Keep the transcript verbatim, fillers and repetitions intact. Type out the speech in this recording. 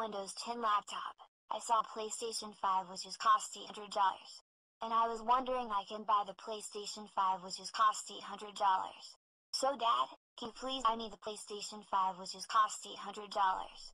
Windows ten laptop. I saw PlayStation five which is cost eight hundred dollars. And I was wondering I can buy the PlayStation five which is cost eight hundred dollars. So Dad, can you please buy me the PlayStation five which is cost eight hundred dollars?